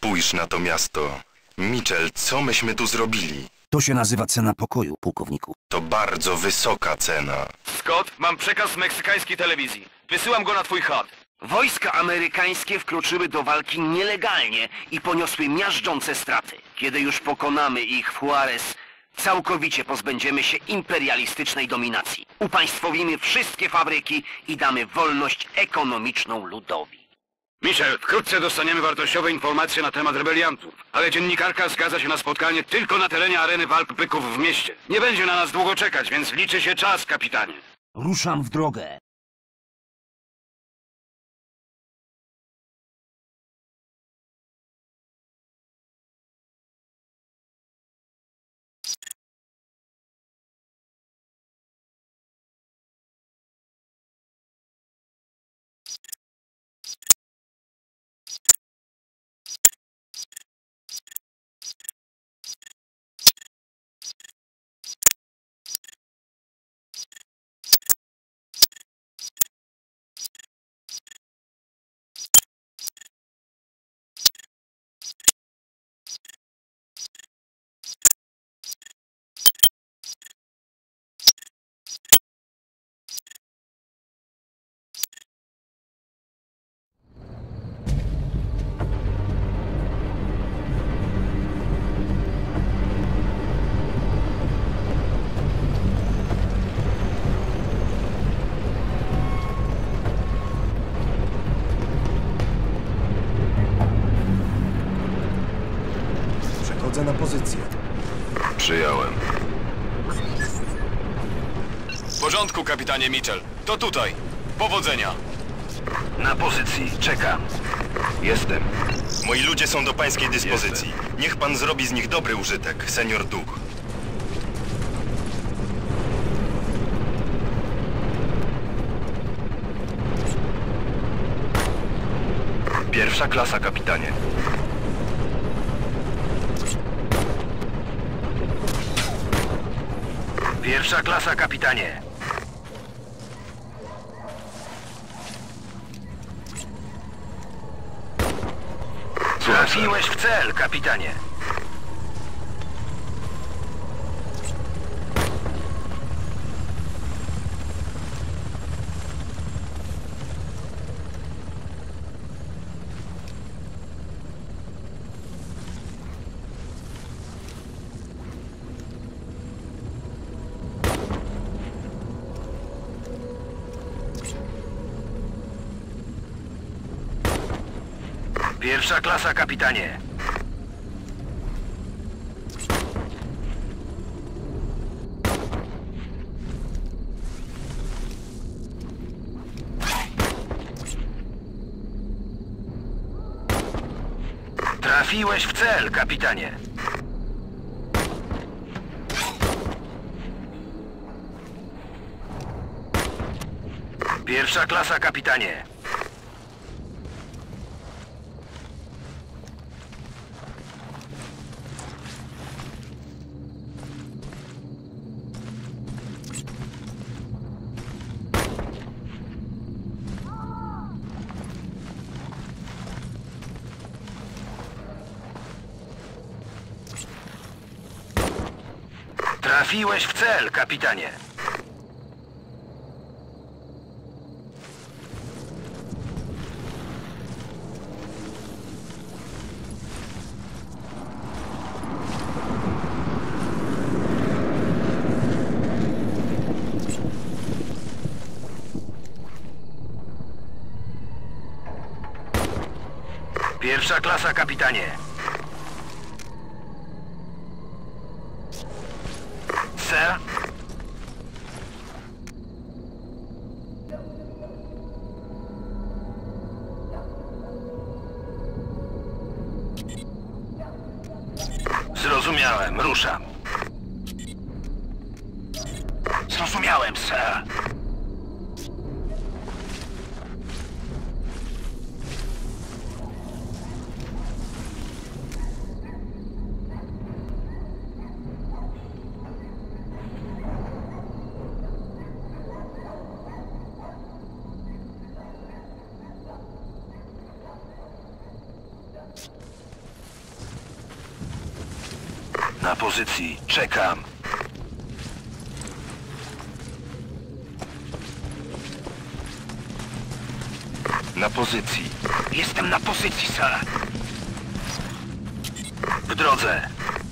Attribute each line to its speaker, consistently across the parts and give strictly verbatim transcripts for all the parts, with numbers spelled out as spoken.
Speaker 1: Spójrz na to miasto. Mitchell, co myśmy tu zrobili?
Speaker 2: To się nazywa cena pokoju, pułkowniku.
Speaker 1: To bardzo wysoka cena.
Speaker 3: Scott, mam przekaz z meksykańskiej telewizji. Wysyłam go na twój chat.
Speaker 4: Wojska amerykańskie wkroczyły do walki nielegalnie i poniosły miażdżące straty. Kiedy już pokonamy ich w Juarez, całkowicie pozbędziemy się imperialistycznej dominacji. Upaństwowimy wszystkie fabryki i damy wolność ekonomiczną ludowi.
Speaker 3: Michel, wkrótce dostaniemy wartościowe informacje na temat rebeliantów, ale dziennikarka zgadza się na spotkanie tylko na terenie areny walk byków w mieście. Nie będzie na nas długo czekać, więc liczy się czas, kapitanie.
Speaker 2: Ruszam w drogę.
Speaker 5: Przechodzę na pozycję.
Speaker 1: Przyjąłem.
Speaker 3: W porządku, kapitanie Mitchell. To tutaj. Powodzenia.
Speaker 4: Na pozycji, czekam.
Speaker 1: Jestem. Moi ludzie są do pańskiej dyspozycji. Niech pan zrobi z nich dobry użytek, senior Duch. Pierwsza klasa, kapitanie.
Speaker 4: Pierwsza klasa, kapitanie. Trafiłeś w cel, kapitanie. Pierwsza klasa, kapitanie. Trafiłeś w cel, kapitanie. Pierwsza klasa, kapitanie. Trafiłeś w cel, kapitanie. Pierwsza klasa, kapitanie. Sir? Zrozumiałem, ruszam. Zrozumiałem, sir.
Speaker 2: Na pozycji. Czekam.
Speaker 1: Na pozycji.
Speaker 2: Jestem na pozycji, sir. W drodze.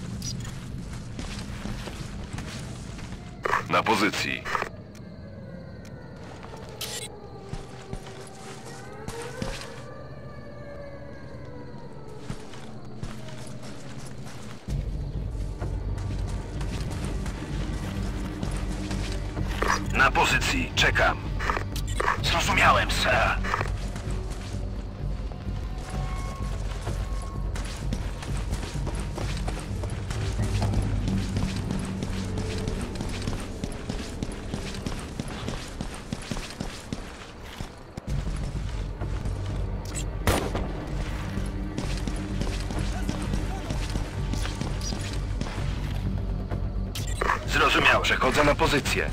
Speaker 1: Na pozycji.
Speaker 2: Na pozycji. Czekam. Zrozumiałem, sir. Zrozumiałem.
Speaker 1: Przechodzę na pozycję.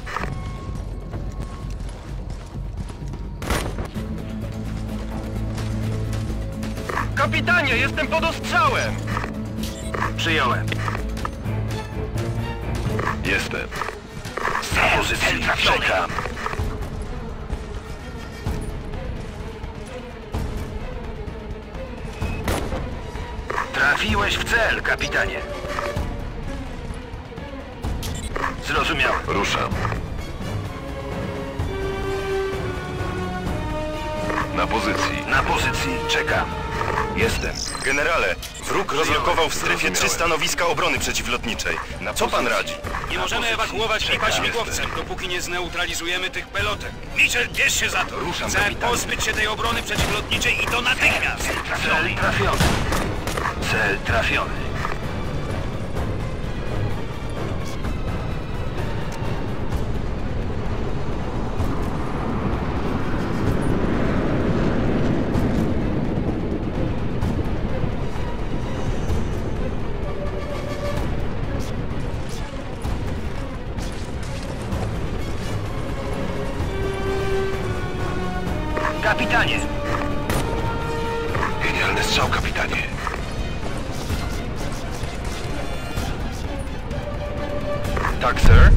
Speaker 1: Kapitanie, jestem pod ostrzałem!
Speaker 2: Przyjąłem.
Speaker 1: Jestem.
Speaker 2: Na pozycji. Czekam. Trafiłeś w cel, kapitanie. Zrozumiałem.
Speaker 1: Ruszam. Na pozycji.
Speaker 2: Na pozycji. Czekam.
Speaker 1: Jestem. Generale, wróg rozlokował w strefie trzy stanowiska obrony przeciwlotniczej. Na co pan radzi?
Speaker 3: Nie możemy ewakuować Lipa śmigłowcem, dopóki nie zneutralizujemy tych pelotek. Mitchell, bierz się za to!
Speaker 1: Ruszam,
Speaker 3: Chcę
Speaker 1: kapitanie.
Speaker 3: pozbyć się tej obrony przeciwlotniczej i to natychmiast!
Speaker 2: Cel trafiony. Cel trafiony. Kapitanie!
Speaker 1: Genialny strzał, kapitanie. Tak, sir?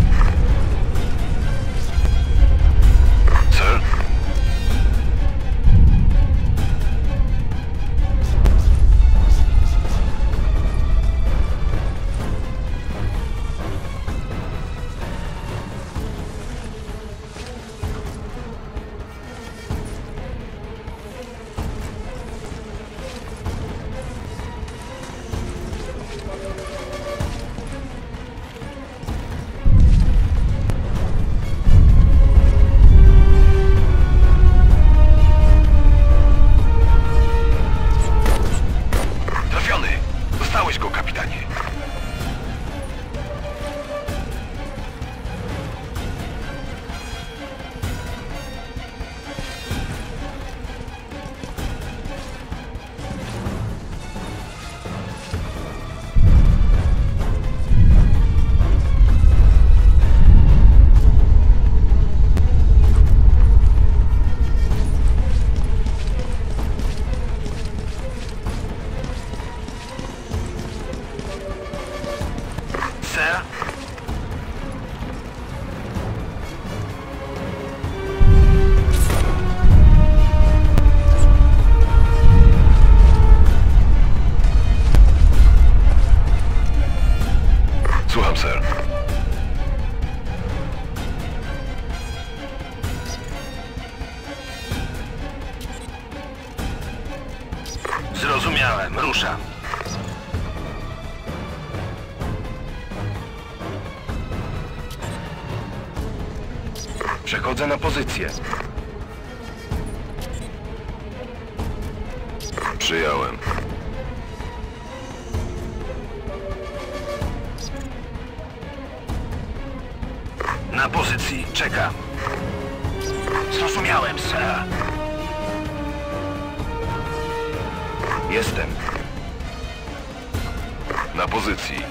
Speaker 1: Sir? Trafiony! Dostałeś go, kapitanie.
Speaker 2: Sir?
Speaker 1: Słucham, sir.
Speaker 2: Zrozumiałem. Ruszam.
Speaker 1: Przechodzę na pozycję. Przyjąłem.
Speaker 2: Na pozycji. Czekam. Zrozumiałem, sir.
Speaker 1: Jestem. Na pozycji.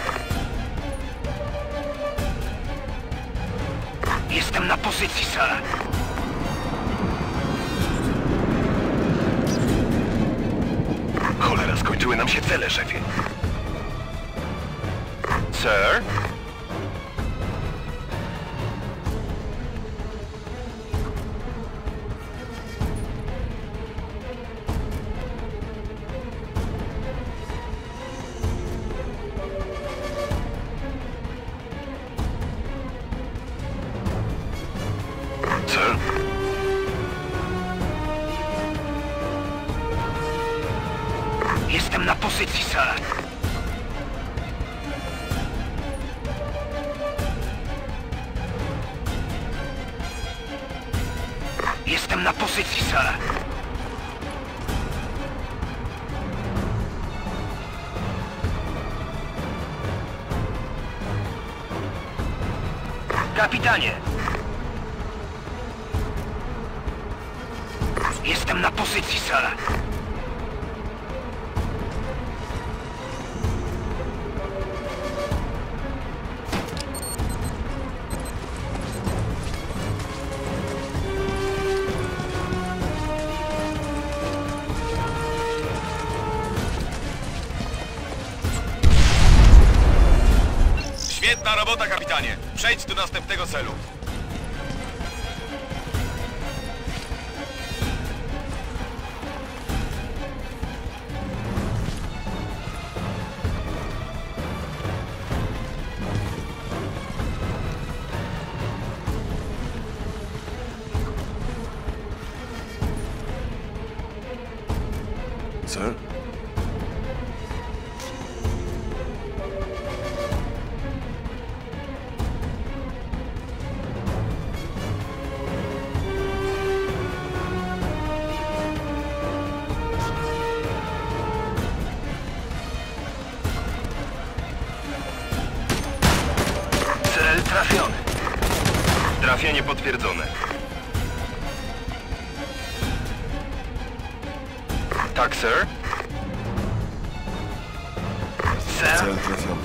Speaker 2: Jestem na pozycji, sir.
Speaker 1: Cholera, skończyły nam się cele, szefie. Sir?
Speaker 3: Sir?
Speaker 2: Jestem na pozycji, sir. Jestem na pozycji, sir. Kapitanie! Jestem na pozycji, sir.
Speaker 1: Świetna robota, kapitanie. Przejdź do następnego celu.
Speaker 3: Sir?
Speaker 2: Cel trafiony.
Speaker 1: Trafienie potwierdzone. Tak, sir?
Speaker 2: Sir?
Speaker 3: trafiony.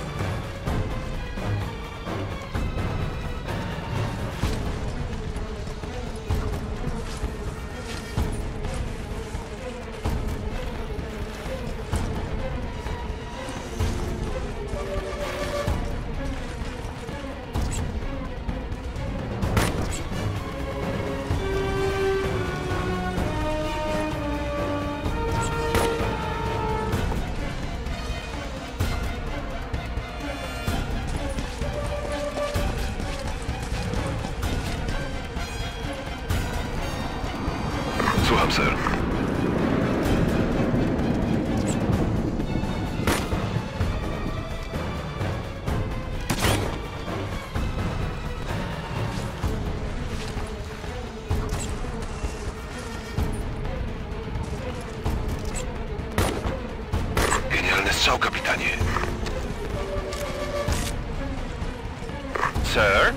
Speaker 3: Słucham, sir. Genialny strzał, kapitanie.
Speaker 1: Sir?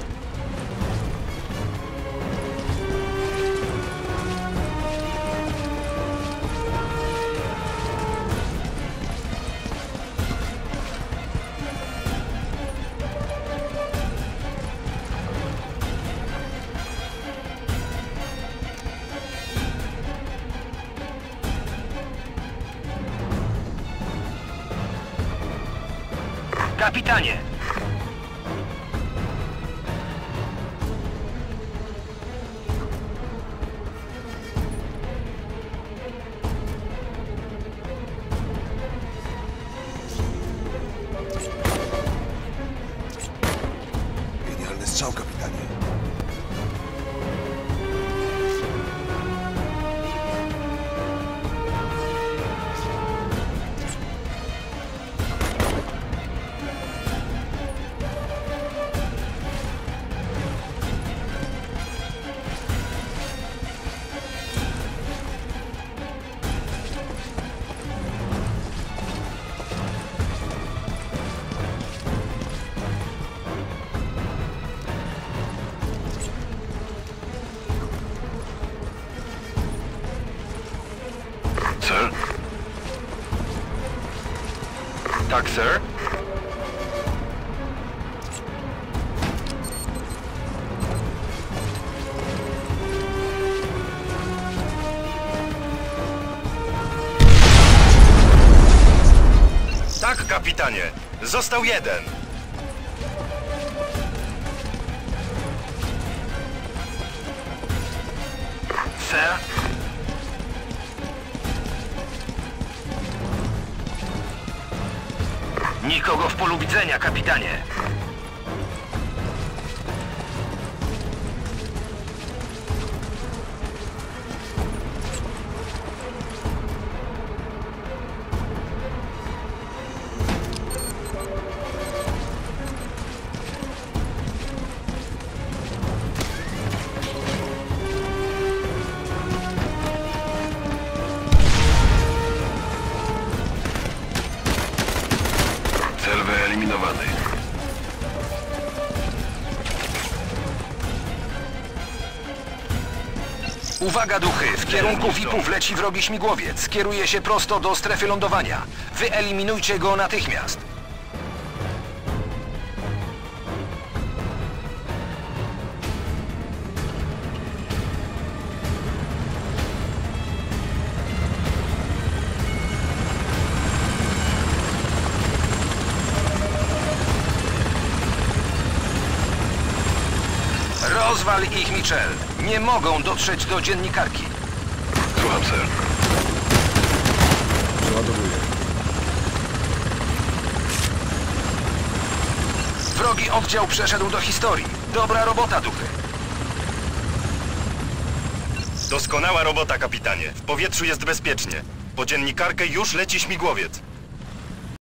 Speaker 2: Kapitanie!
Speaker 3: Genialny strzał, kapitanie.
Speaker 1: Sir? Tak, sir? Tak, kapitanie. Został jeden.
Speaker 2: Sir? Nikogo w polu widzenia, kapitanie.
Speaker 1: Cel wyeliminowany.
Speaker 5: Uwaga duchy, w kierunku V I P-ów leci wrogi śmigłowiec. Kieruje się prosto do strefy lądowania. Wyeliminujcie go natychmiast. Rozwal ich, Mitchell. Nie mogą dotrzeć do dziennikarki.
Speaker 1: Słucham, sir.
Speaker 6: Przeładowuję.
Speaker 5: Wrogi oddział przeszedł do historii. Dobra robota, duchy.
Speaker 1: Doskonała robota, kapitanie. W powietrzu jest bezpiecznie. Po dziennikarkę już leci śmigłowiec.